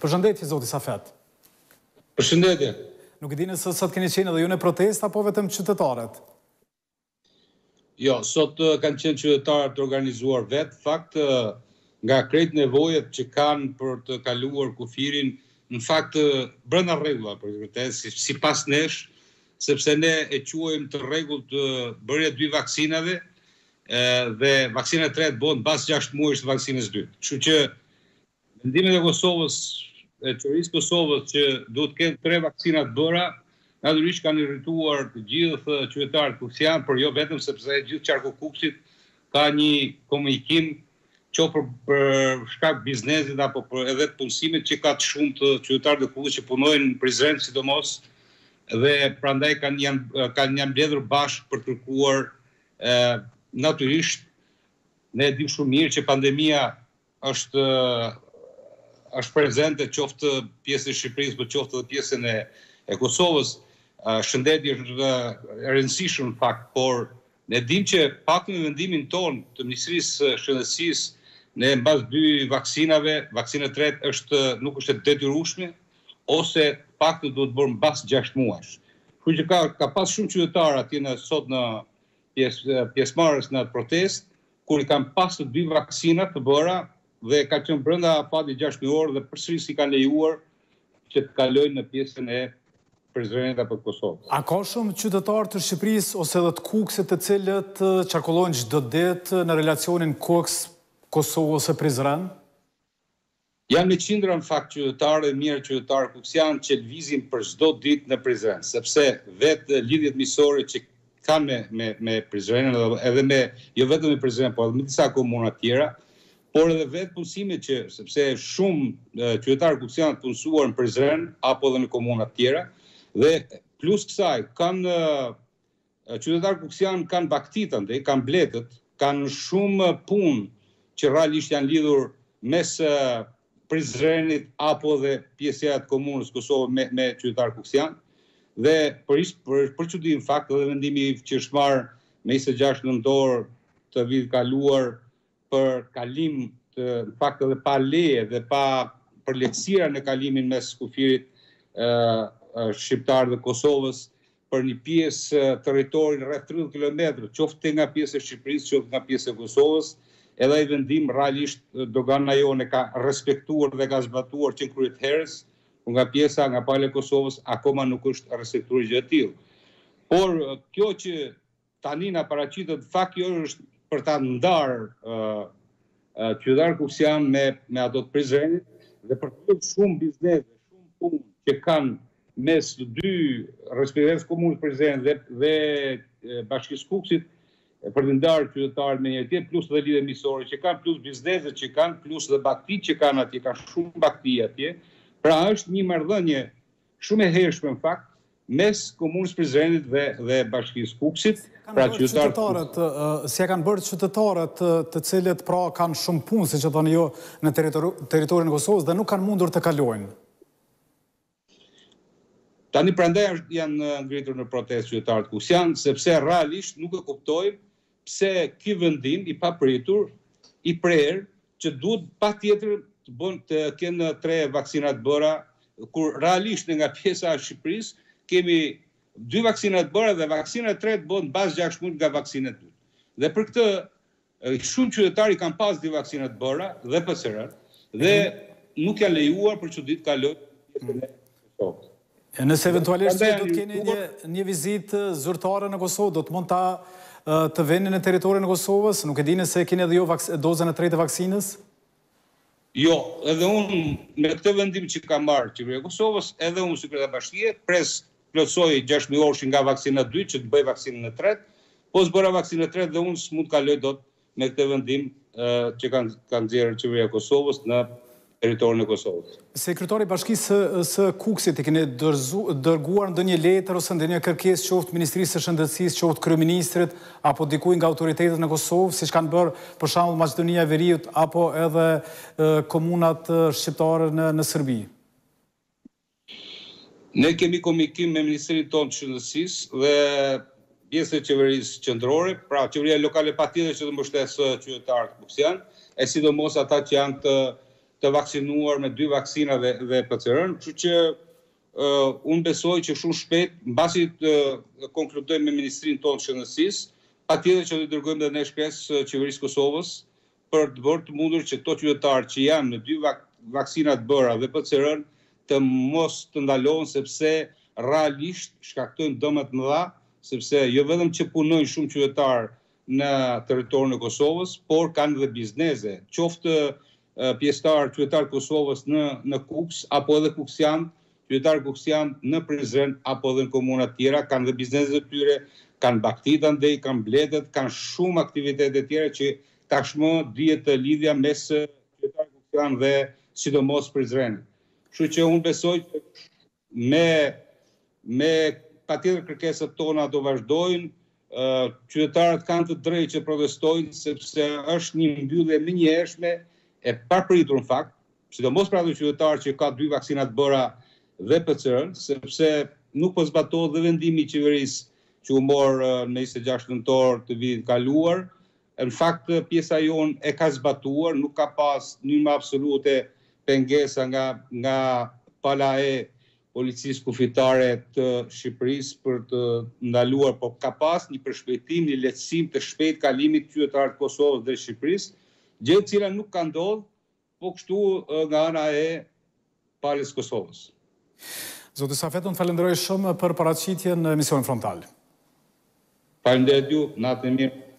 Përshëndetje, zoti Safet. Përshëndetje. Nuk e dini se sot keni qenë edhe ju në protestë apo vetëm qytetarët? Jo, sot kanë qenë qytetarët të organizuar vetë, fakt nga krejt nevojet që kanë për të kaluar kufirin, në fakt brenda rregulla për të vërtetë, sipas nesh, sepse ne e quajmë të rregullt të bërja 2 vaksinave dhe vaksina e tretë bëhet mbas 6 muajsh të vaksinës dytë. Kështu që vendimet e Kosovës, e qeverisë Kosovës që duhet të kenë 3 vaksina të bëra, natyrisht kanë irrituar të gjithë qytetarët kuksian, por jo vetëm sepse gjithë qarku Kuksit ka një komunikim qoftë për shkak biznesit apo për edhe të punësimit që ka të shumë të qytetarët e Kuksit që punojnë në Prizren sidomos dhe prandaj kanë mbledhur bashkë për të kërkuar natyrisht ne e dim shumë mirë që pandemia është prezente qoftë pjesën e Shqipërisë, por qoftë edhe pjesën e Kosovës. Shëndeti është e rëndësishëm në fakt, por ne dim që paktën në vendimin ton të Ministrisë së Shëndetësisë ne mbas 2 vaksinave, vakcina e tretë nuk është e detyrueshme ose paktën duhet bërë mbas 6 muajsh. Kështu që ka pas shumë qytetarë atje sot në pjesëmarrës në protestë, kur i kanë pas të 2 vaksina të bëra dhe ka qenë brenda afati 6 orë dhe përsëris i kanë lejuar që të kalojnë në pjesën e Prizrenit apo të Kosovës. A ka shumë qytetarë të Shqipërisë ose edhe të Kuksit të cilët qarkullojnë çdo ditë në relacionin Koks-Kosovë ose Prizren? Janë në qindra në fakt qytetarë dhe mirë qytetarë kuksian që lëvizin për çdo ditë në Prizren, sepse vetë lidhjet miqësore që kanë me Prizrenin edhe me jo vetëm me Prizren, por edhe me disa komuna tjera, por edhe vetë punësimit që sepse shumë qytetarë kuksian të punësuar në Prizren apo edhe në komuna tjera, dhe plus kësaj kanë qytetarë kuksian kanë baktit andaj, kanë bletët, kanë shumë punë që realisht janë lidhur mes Prizrenit apo dhe pjesëja të komunës Kosovë me qytetarë kuksian. Dhe për çudi në fakt edhe vendimi që është marrë me 26 nëntor të vitit kaluar për kalim në fakt edhe pa leje dhe pa përlehtësira në kalimin mes kufirit shqiptar dhe Kosovës për një pjesë territorin rreth 30 km, qoftë nga pjesë e Shqipërisë, qoftë nga pjesë e Kosovës, edhe ai vendim realisht dogana jone ka respektuar dhe ka zbatuar që kryet herës, nga pjesa nga palë e Kosovës akoma nuk është respektuar gjë e tillë. Por kjo që tani na paraqitet fakt jo është për ta ndarë qytetarë kuksian me ato të Prizrenit dhe për të shumë biznes, shumë punë që kanë mes të 2 respektues komunës Prizrenit dhe Bashkisë Kuksit për të ndarë qytetarët me njëri tjetrin, plus edhe lidhje miqësore që kanë, plus bizneset që kanë, plus edhe baktit që kanë atje, kanë shumë bakti atje. Pra është një marrëdhënie shumë e hershme në fakt mes komunës Prizrenit dhe Bashkisë Kuksit. Pra qytetarët, si kanë bërë qytetarët të cilët pra kanë shumë punë, siç e thoni ju, në territorin e Kosovës dhe nuk kanë mundur të kalojnë. Tani prandaj janë ngritur në protestë qytetarët kuksian, sepse realisht nuk e kuptojnë pse ky vendim i papritur i prerë që duhet patjetër të kenë 3 vaksina të bëra, kur realisht nga pjesa e Shqipërisë kemi 2 vaksina të bëra dhe vaksina e tretë bëhet mbas 6 muaj nga vaksina e dytë. Dhe për këtë shumë qytetarë kanë pas 2 vaksina të bëra dhe PCR dhe nuk janë lejuar për çdo ditë kalojnë pjesën e Kosovës. Nëse eventualisht do të keni një vizitë zyrtare në Kosovë, do të mund të vini në territorin e Kosovës? Nuk e dini se keni edhe jo dozën e tretë e vaksinës? Jo, edhe unë me këtë vendim që ka marrë qeveria e Kosovës, edhe unë sekretar bashkie, plotësoj 6 orësh nga vaksina e dytë që të bëj vaksinën e tretë, po s'bëra vaksinën e tretë dhe unë s'mund të kaloj dot me këtë vendim që kanë nxjerrë qeveria e Kosovës në territorin e Kosovës. Sekretari i Bashkisë së Kuksit i keni dërguar ndonjë letër ose ndonjë kërkesë qoftë Ministrisë së Shëndetësisë, qoftë Kryeministrit apo dikujt nga autoritetet në Kosovë, siç kanë bërë për shembull Maqedonia e Veriut apo edhe komunat shqiptare në Serbi? Ne kemi komunikim me Ministrin tonë të Shëndetësisë dhe pjesë e qeverisë qendrore, pra qeveria lokale patjetër që të mbështesë qytetarët kuksian, e sidomos ata që janë të të vaksinuar me 2 vaksina dhe PCR-n, kështu që unë besoj që shumë shpejt, mbasi të konkludojmë me Ministrinë tonë të Shëndetësisë, patjetër që do dërgojmë edhe ne shpresë qeverisë Kosovës për të bërë të mundur që këto qytetarë që janë me 2 vaksina të bëra dhe PCR-n të mos të ndalohen, sepse realisht shkaktojnë dëme të mëdha, sepse jo vetëm që punojnë shumë qytetarë në territorin e Kosovës, por kanë dhe biznese, qoftë pjesëtarë qytetarë Kosovës në Kuks apo edhe kuksian, qytetarë kuksian në Prizren apo edhe në komuna tjera, kanë dhe bizneset e tyre, kanë baktita ndej, kanë bledet, kanë shumë aktivitete tjera që tashmë dihet lidhja mes qytetarë kuksian dhe sidomos Prizren. Kështu që unë besoj që me patjetër kërkesat tona do vazhdojnë, qytetarët kanë të drejtë që protestojnë sepse është një mbyllje menjëhershme e papritur në fakt, sidomos për ato qytetarë që ka 2 vaksina të bëra dhe PCR, sepse nuk po zbatohet dhe vendimi i qeverisë që u morë në 26 nëntor të vitit kaluar. Në fakt pjesa jonë e ka zbatuar, nuk ka pas në mënyrë absolute pengesa nga pala e policisë kufitare të Shqipërisë për të ndaluar, po ka pas një përshpejtim, një lehtësim të shpejt kalimit qytetarëve të Kosovës dhe Shqipërisë, gjë e cila nuk ka ndodhur, po kështu nga ana e palës Kosovës. Zoti Safet, unë falenderoj shumë për paraqitjen në emisionin frontal. Faleminderit ju, natën e mirë.